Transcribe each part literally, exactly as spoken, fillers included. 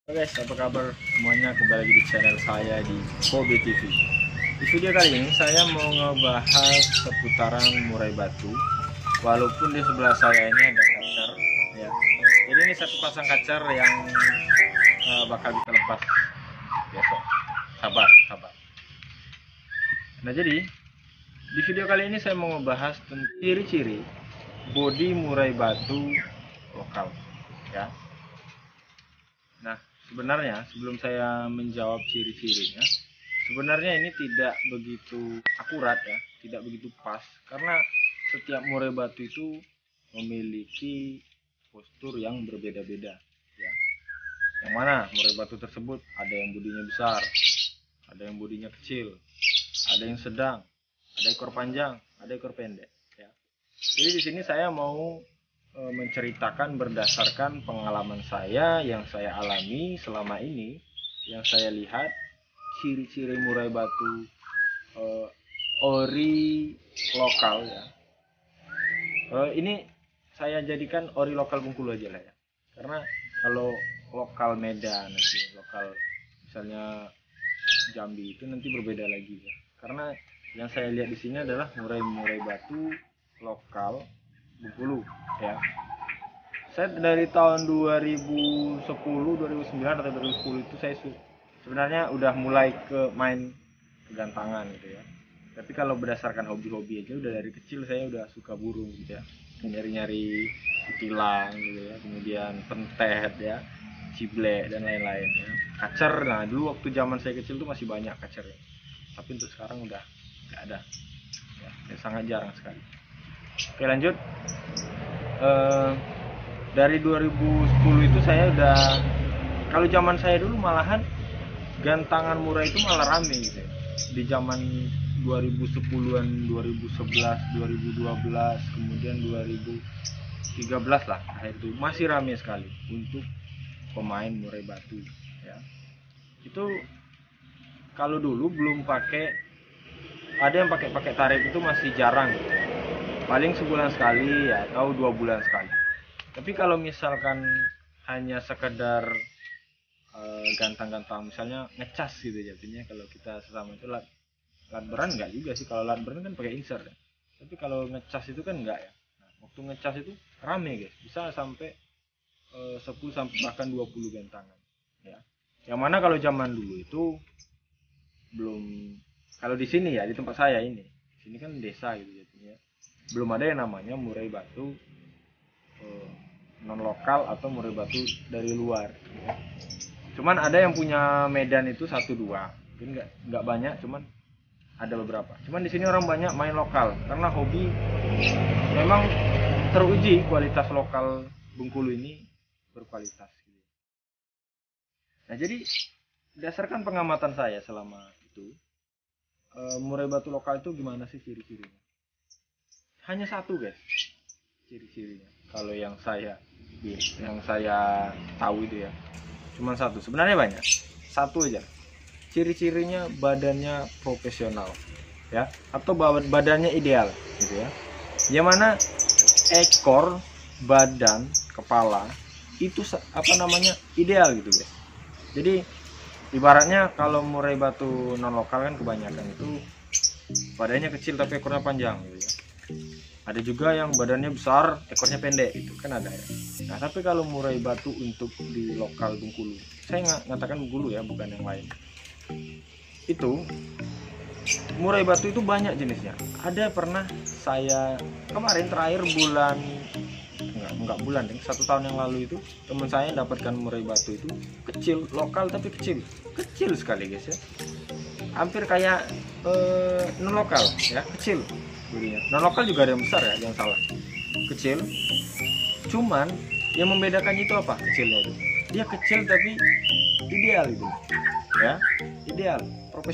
Halo guys, apa kabar semuanya? Kembali lagi di channel saya di Hobi T V. Di video kali ini saya mau ngebahas seputaran murai batu. Walaupun di sebelah saya ini ada kacar, ya. Jadi ini satu pasang kacar yang uh, bakal kita lepas besok. Sabar, sabar. Nah jadi di video kali ini saya mau ngebahas tentang ciri-ciri bodi murai batu lokal, ya. Nah, sebenarnya sebelum saya menjawab ciri-cirinya, sebenarnya ini tidak begitu akurat ya, tidak begitu pas karena setiap murai batu itu memiliki postur yang berbeda-beda ya. Yang mana murai batu tersebut ada yang bodinya besar, ada yang bodinya kecil, ada yang sedang, ada ekor panjang, ada ekor pendek ya. Jadi di sini saya mau e, menceritakan berdasarkan pengalaman saya yang saya alami selama ini, yang saya lihat ciri-ciri murai batu e, ori lokal ya. E, ini saya jadikan ori lokal Bengkulu aja lah ya. Karena kalau lokal Medan nanti lokal misalnya Jambi itu nanti berbeda lagi ya. Karena yang saya lihat di sini adalah murai-murai batu lokal Bengkulu ya. Saya dari tahun dua ribu sepuluh, dua ribu sembilan atau dua ribu sepuluh itu saya sebenarnya udah mulai ke main kegantangan gitu ya. Tapi kalau berdasarkan hobi-hobi aja udah dari kecil saya udah suka burung gitu ya. Nyari-nyari kutilang gitu ya, kemudian pentet ya, ciblek dan lain-lain ya. Kacer, nah dulu waktu zaman saya kecil tuh masih banyak kacer ya. Tapi untuk sekarang udah nggak ada ya, sangat jarang sekali. Oke lanjut. Eh, dari dua ribu sepuluh itu saya udah, kalau zaman saya dulu malahan gantangan murah itu malah rame gitu ya. Di zaman dua ribu sepuluhan, dua ribu sebelas, dua ribu dua belas, kemudian dua ribu tiga belas lah akhir itu masih rame sekali untuk pemain murai batu ya. Itu kalau dulu belum pakai, ada yang pakai pakai tarif itu masih jarang gitu. Paling sebulan sekali ya, atau dua bulan sekali. Tapi kalau misalkan hanya sekedar uh, gantang-gantang misalnya ngecas gitu jadinya, kalau kita sesama itu lat latberan enggak juga sih, kalau latberan kan pakai insert ya. Tapi kalau ngecas itu kan enggak ya. Nah, waktu ngecas itu rame guys, bisa sampai uh, sepuluh sampai bahkan dua puluh gantangan ya. Yang mana kalau zaman dulu itu belum, kalau di sini ya di tempat saya ini, sini kan desa gitu jadinya, belum ada yang namanya murai batu eh, non lokal atau murai batu dari luar ya. Cuman ada yang punya Medan itu satu dua, mungkin nggak nggak banyak, cuman ada beberapa. Cuman di sini orang banyak main lokal karena hobi, memang teruji kualitas lokal Bengkulu ini berkualitas gitu. Nah jadi berdasarkan pengamatan saya selama itu, eh, murai batu lokal itu gimana sih ciri-cirinya? Hanya satu guys ciri-cirinya. Kalau yang saya yang saya tahu itu ya, cuma satu. Sebenarnya banyak, satu aja. Ciri-cirinya badannya profesional ya, atau badannya ideal gitu ya. Yang mana ekor, badan, kepala itu apa namanya ideal gitu guys. Jadi ibaratnya kalau murai batu non lokal kan kebanyakan itu badannya kecil tapi ekornya panjang gitu ya. Ada juga yang badannya besar ekornya pendek, itu kan ada ya. Nah tapi kalau murai batu untuk di lokal Bengkulu, saya nggak ngatakan Bengkulu ya, bukan yang lain, itu murai batu itu banyak jenisnya. Ada pernah saya kemarin terakhir bulan, enggak, enggak bulan deh, satu tahun yang lalu itu teman saya dapatkan murai batu itu kecil, lokal tapi kecil, kecil sekali guys ya, hampir kayak eh, non lokal ya, kecil bodinya. Non lokal juga ada yang besar ya, jangan salah, kecil. Cuman yang membedakan itu apa kecilnya itu, dia kecil tapi ideal itu ya, ideal profesional.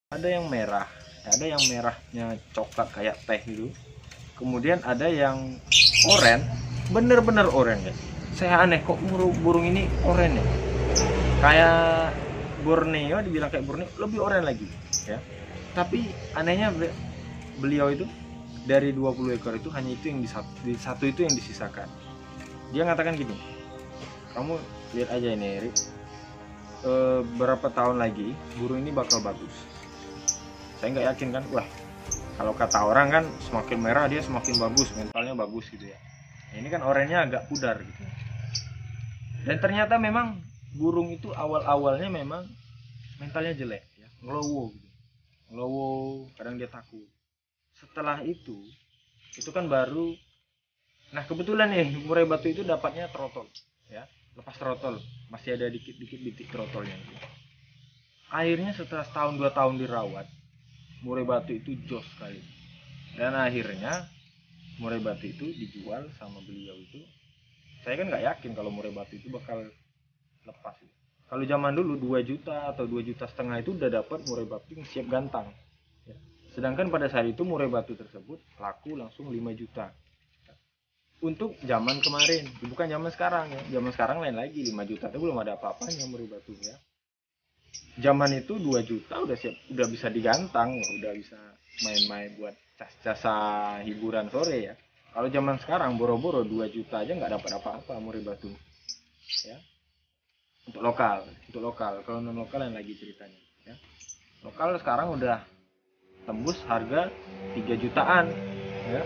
ada yang merah, ada yang merahnya coklat kayak teh gitu. Kemudian ada yang oranye, bener-bener oranye guys. Saya aneh kok burung ini oranye ya. Kayak Borneo, dibilang kayak Borneo, lebih oranye lagi ya. Tapi anehnya beliau itu dari dua puluh ekor itu hanya itu yang di satu, di satu itu yang disisakan. Dia ngatakan gini, kamu lihat aja ini Erik, e, berapa tahun lagi burung ini bakal bagus. Saya nggak yakin kan, wah kalau kata orang kan semakin merah dia semakin bagus, mentalnya bagus gitu ya. Nah, ini kan oranye agak pudar gitu. Dan ternyata memang burung itu awal-awalnya memang mentalnya jelek ya, ngelowo gitu. Ngelowo, kadang dia takut. Setelah itu, itu kan baru, nah kebetulan nih murai batu itu dapatnya trotol ya, lepas trotol, masih ada dikit-dikit bitik trotolnya gitu. Akhirnya setelah setahun dua tahun dirawat, murai batu itu jos sekali. Dan akhirnya murai batu itu dijual sama beliau itu. Saya kan nggak yakin kalau murai batu itu bakal lepas. Kalau zaman dulu dua juta atau dua juta setengah itu udah dapat murai batu yang siap gantang. Ya. Sedangkan pada saat itu murai batu tersebut laku langsung lima juta. Untuk zaman kemarin, bukan zaman sekarang ya. Zaman sekarang lain lagi, lima juta itu belum ada apa-apanya murai batu ya. Zaman itu dua juta udah siap, udah bisa digantang, udah bisa main-main buat jasa hiburan sore ya. Kalau zaman sekarang boro-boro dua juta aja nggak dapat apa-apa murai batu. Ya. Untuk lokal, untuk lokal. Kalau non lokal yang lagi ceritanya ya. Lokal sekarang udah tembus harga tiga jutaan ya.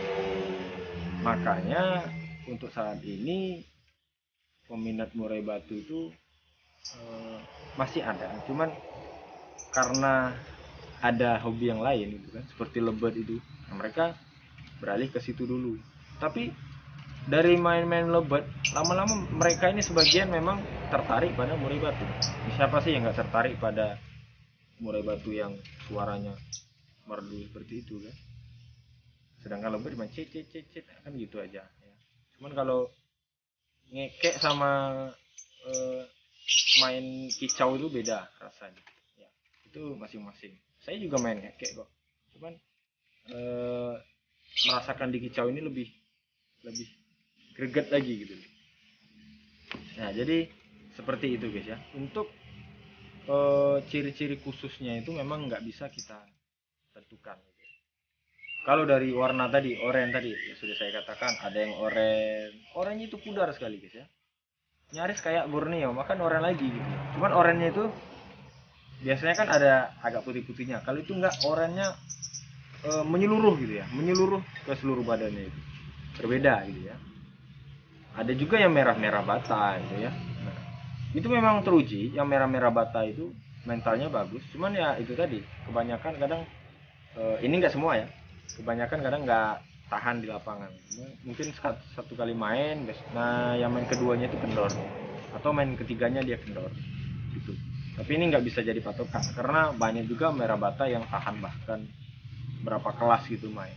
Makanya untuk saat ini peminat murai batu itu eh, masih ada, cuman karena ada hobi yang lain gitu kan, seperti lebet itu, nah, mereka beralih ke situ dulu. Tapi dari main-main lebet, lama-lama mereka ini sebagian memang tertarik pada murai batu. Siapa sih yang nggak tertarik pada murai batu yang suaranya merdu seperti itu kan? Sedangkan lebet cuma cit cit cit cit kan gitu aja ya. Cuman kalau ngekek sama eh, main kicau itu beda rasanya ya. Itu masing-masing. Saya juga main ngekek kok. Cuman eh, merasakan di kicau ini lebih lebih greget lagi gitu. Nah, jadi seperti itu guys ya. Untuk ciri-ciri khususnya itu memang nggak bisa kita tentukan. Gitu. Kalau dari warna tadi, oranye tadi, ya sudah saya katakan ada yang oranye, oranye itu pudar sekali guys ya. Nyaris kayak Borneo, makan oranye lagi gitu. Cuman oranye itu biasanya kan ada agak putih-putihnya. Kalau itu nggak, oranye e, menyeluruh gitu ya, menyeluruh ke seluruh badannya itu. Berbeda gitu ya. Ada juga yang merah-merah bata gitu ya. Nah, itu memang teruji yang merah-merah bata itu mentalnya bagus. Cuman ya itu tadi, kebanyakan kadang e, ini nggak semua ya. Kebanyakan kadang nggak tahan di lapangan. Mungkin satu kali main, nah yang main keduanya itu kendor, atau main ketiganya dia kendor gitu. Tapi ini nggak bisa jadi patokan karena banyak juga merah bata yang tahan bahkan berapa kelas gitu main.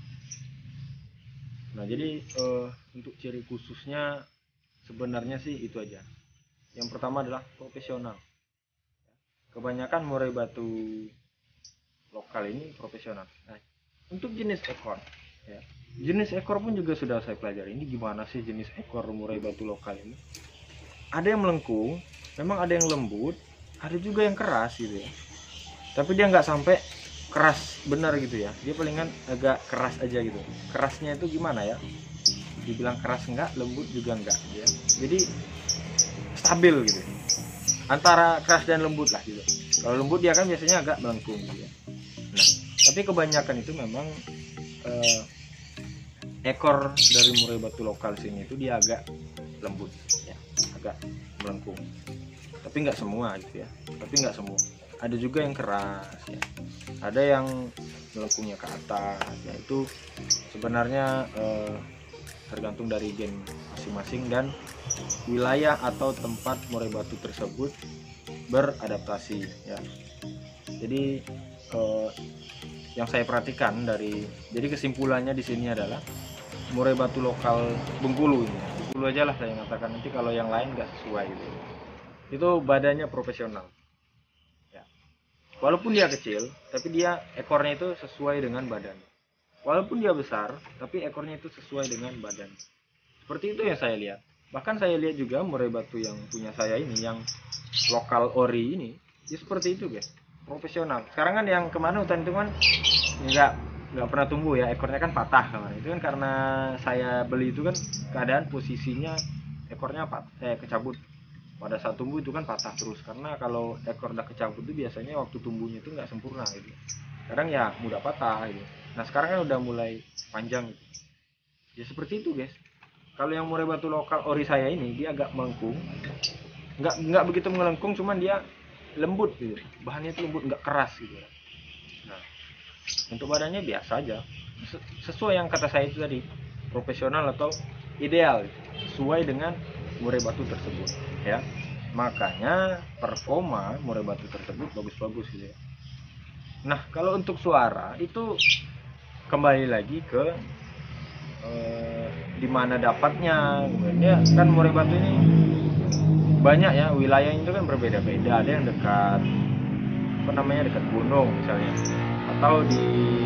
Nah jadi uh, untuk ciri khususnya sebenarnya sih itu aja. Yang pertama adalah profesional. Kebanyakan murai batu lokal ini profesional. Nah, untuk jenis ekor, ya, jenis ekor pun juga sudah saya pelajari. Ini gimana sih jenis ekor murai batu lokal ini? Ada yang melengkung, memang ada yang lembut, ada juga yang keras gitu ya. Tapi dia nggak sampai keras benar gitu ya, dia palingan agak keras aja gitu. Kerasnya itu gimana ya, dibilang keras enggak, lembut juga enggak ya. Jadi stabil gitu, antara keras dan lembut lah gitu. Kalau lembut dia kan biasanya agak melengkung gitu ya. Nah tapi kebanyakan itu memang eh, ekor dari murai batu lokal sini itu dia agak lembut ya, agak melengkung. Tapi nggak semua gitu ya, tapi nggak semua. Ada juga yang keras ya. Ada yang melengkungnya ke atas ya. Itu sebenarnya eh, tergantung dari gen masing-masing dan wilayah atau tempat murai batu tersebut beradaptasi ya. Jadi eh, yang saya perhatikan dari, jadi kesimpulannya di sini adalah murai batu lokal Bengkulu ini, Bengkulu aja lah saya katakan, nanti kalau yang lain nggak sesuai gitu. Itu badannya profesional. walaupun dia kecil, tapi dia ekornya itu sesuai dengan badan. Walaupun dia besar, tapi ekornya itu sesuai dengan badan. Seperti itu yang saya lihat. Bahkan saya lihat juga murai batu yang punya saya ini, yang lokal ori ini, ya seperti itu guys, profesional. Sekarang kan yang kemana hutan itu kan nggak nggak pernah tumbuh ya, ekornya kan patah kemarin. Itu kan karena saya beli itu kan keadaan posisinya ekornya patah, eh, kecabut. Pada saat tumbuh itu kan patah terus, karena kalau ekor udah kecabut itu biasanya waktu tumbuhnya itu nggak sempurna gitu. Kadang ya mudah patah gitu. Nah sekarang kan udah mulai panjang gitu. Ya seperti itu guys. Kalau yang murai batu lokal ori saya ini, dia agak melengkung, nggak nggak begitu melengkung, cuman dia lembut gitu. Bahannya itu lembut, nggak keras gitu. Nah untuk badannya biasa aja, sesuai yang kata saya itu tadi, profesional atau ideal gitu. Sesuai dengan murai batu tersebut ya. Makanya performa murai batu tersebut bagus-bagus gitu ya. Nah kalau untuk suara itu kembali lagi ke eh, dimana dapatnya ya kan. Murai batu ini banyak ya, wilayah itu kan berbeda-beda. Ada yang dekat apa namanya dekat gunung misalnya, atau di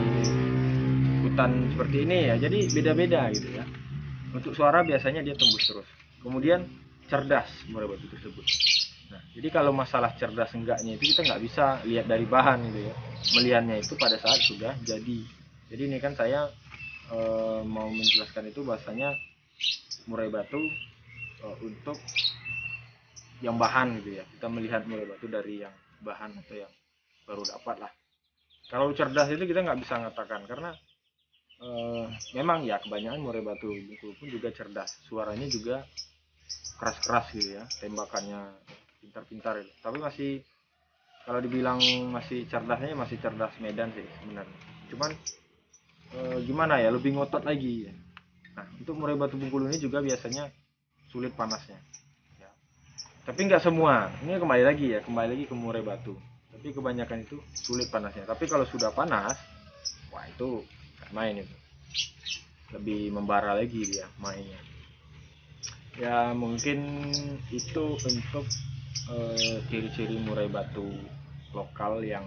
hutan seperti ini ya, jadi beda-beda gitu ya. Untuk suara biasanya dia tembus terus. Kemudian cerdas murai batu tersebut. Nah, jadi kalau masalah cerdas enggaknya itu kita nggak bisa lihat dari bahan gitu ya. Melihatnya itu pada saat sudah jadi. Jadi ini kan saya e, mau menjelaskan itu bahasanya murai batu e, untuk yang bahan gitu ya. Kita melihat murai batu dari yang bahan atau yang baru dapat lah. Kalau cerdas itu kita nggak bisa mengatakan, karena e, memang ya kebanyakan murai batu Bengkulu pun juga cerdas. Suaranya juga keras-keras gitu ya, tembakannya pintar-pintar gitu. Tapi masih kalau dibilang masih cerdasnya masih cerdas Medan sih sebenarnya. Cuman e, gimana ya, lebih ngotot lagi ya. Nah untuk murai batu Bengkulu ini juga biasanya sulit panasnya ya. Tapi nggak semua, ini kembali lagi ya, kembali lagi ke murai batu. Tapi kebanyakan itu sulit panasnya. Tapi kalau sudah panas, wah itu main itu, lebih membara lagi dia mainnya. Ya mungkin itu untuk ciri-ciri uh, murai batu lokal yang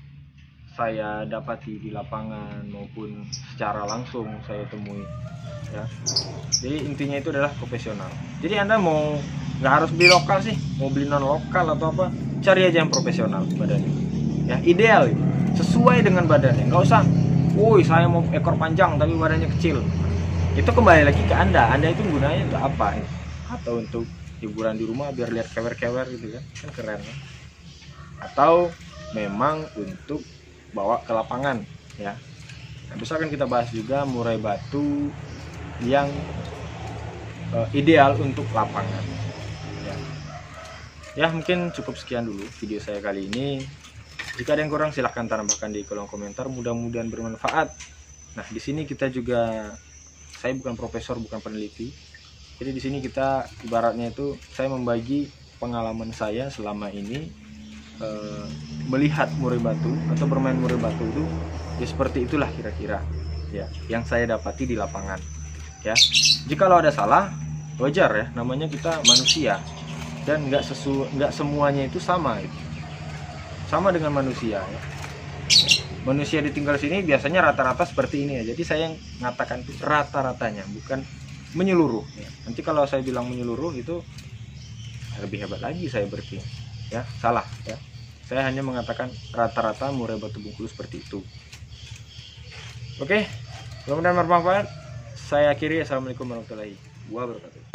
saya dapati di lapangan maupun secara langsung saya temui ya. Jadi intinya itu adalah profesional. Jadi Anda mau nggak harus beli lokal sih, mau beli non lokal atau apa, cari aja yang profesional badannya ya, ideal sesuai dengan badannya. Nggak usah woi saya mau ekor panjang tapi badannya kecil. Itu kembali lagi ke Anda, Anda itu gunanya untuk apa? Atau untuk hiburan di rumah biar lihat kewer-kewer gitu kan, kan keren ya. Atau memang untuk bawa ke lapangan ya. Nah, besok akan kita bahas juga murai batu yang uh, ideal untuk lapangan ya. Ya mungkin cukup sekian dulu video saya kali ini. Jika ada yang kurang silahkan tambahkan di kolom komentar, mudah-mudahan bermanfaat. Nah di sini kita juga, saya bukan profesor, bukan peneliti. Jadi di sini kita ibaratnya itu saya membagi pengalaman saya selama ini e, melihat murai batu atau bermain murai batu itu ya seperti itulah kira-kira ya yang saya dapati di lapangan ya. Jika kalau ada salah wajar ya, namanya kita manusia dan nggak sesu nggak semuanya itu sama gitu. Sama dengan manusia ya. Manusia ditinggal sini biasanya rata-rata seperti ini ya. Jadi saya mengatakan itu rata-ratanya, bukan menyeluruh ya. Nanti kalau saya bilang menyeluruh itu lebih hebat lagi saya berarti ya, salah ya. Saya hanya mengatakan rata-rata murai batu Bengkulu seperti itu. Oke, mudah-mudahan bermanfaat. Saya akhiri, assalamualaikum warahmatullahi wabarakatuh.